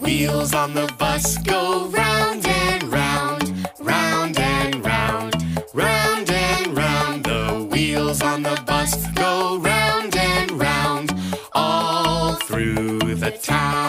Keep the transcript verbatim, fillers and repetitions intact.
wheels on the bus go round and round, round and round, round and round. The wheels on the bus go round and round, all through the town.